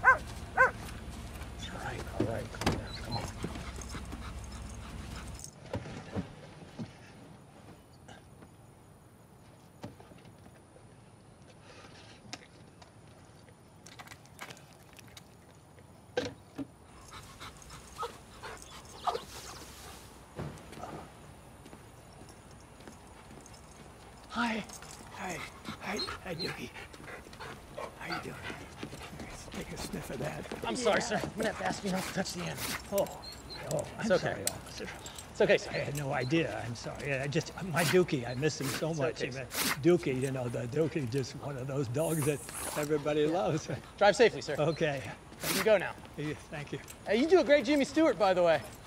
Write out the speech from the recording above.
All right, calm down, come on. Hi, Dookie. How you doing? Let's take a sniff of that. I'm sorry, sir. I'm gonna have to ask you not to touch the animal. I'm okay. sorry, officer. It's okay, sir. I had no idea. I'm sorry. My Dookie, I miss him so much. okay, sir. Dookie, you know, the Dookie, just one of those dogs that everybody loves. Drive safely, sir. Okay. You can go now. Thank you. Hey, you do a great Jimmy Stewart, by the way.